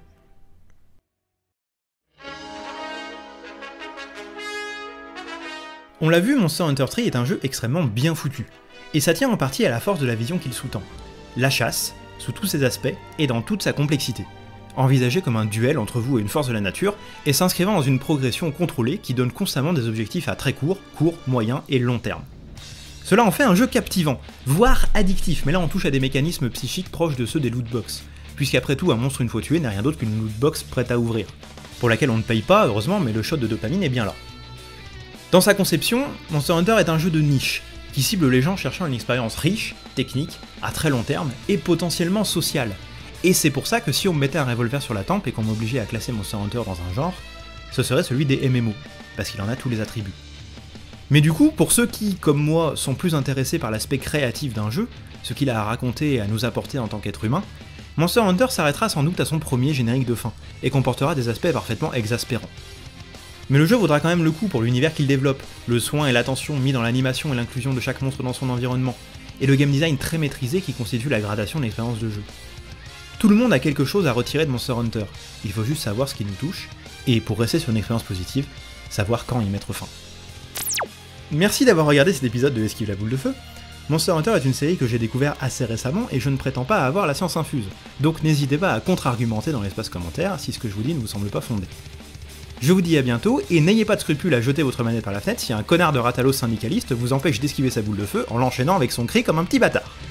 On l'a vu, Monster Hunter trois est un jeu extrêmement bien foutu, et ça tient en partie à la force de la vision qu'il sous-tend. La chasse, sous tous ses aspects, et dans toute sa complexité. Envisagé comme un duel entre vous et une force de la nature, et s'inscrivant dans une progression contrôlée qui donne constamment des objectifs à très court, court, moyen et long terme. Cela en fait un jeu captivant, voire addictif, mais là on touche à des mécanismes psychiques proches de ceux des lootbox, puisqu'après tout un monstre une fois tué n'est rien d'autre qu'une lootbox prête à ouvrir, pour laquelle on ne paye pas heureusement, mais le shot de dopamine est bien là. Dans sa conception, Monster Hunter est un jeu de niche, qui cible les gens cherchant une expérience riche, technique, à très long terme, et potentiellement sociale. Et c'est pour ça que si on me mettait un revolver sur la tempe et qu'on m'obligeait à classer Monster Hunter dans un genre, ce serait celui des M M O, parce qu'il en a tous les attributs. Mais du coup, pour ceux qui, comme moi, sont plus intéressés par l'aspect créatif d'un jeu, ce qu'il a à raconter et à nous apporter en tant qu'être humain, Monster Hunter s'arrêtera sans doute à son premier générique de fin, et comportera des aspects parfaitement exaspérants. Mais le jeu vaudra quand même le coup pour l'univers qu'il développe, le soin et l'attention mis dans l'animation et l'inclusion de chaque monstre dans son environnement, et le game design très maîtrisé qui constitue la gradation de l'expérience de jeu. Tout le monde a quelque chose à retirer de Monster Hunter, il faut juste savoir ce qui nous touche, et pour rester sur une expérience positive, savoir quand y mettre fin. Merci d'avoir regardé cet épisode de Esquive la boule de feu. Monster Hunter est une série que j'ai découvert assez récemment et je ne prétends pas avoir la science infuse, donc n'hésitez pas à contre-argumenter dans l'espace commentaire si ce que je vous dis ne vous semble pas fondé. Je vous dis à bientôt, et n'ayez pas de scrupule à jeter votre manette par la fenêtre si un connard de Ratalos syndicaliste vous empêche d'esquiver sa boule de feu en l'enchaînant avec son cri comme un petit bâtard.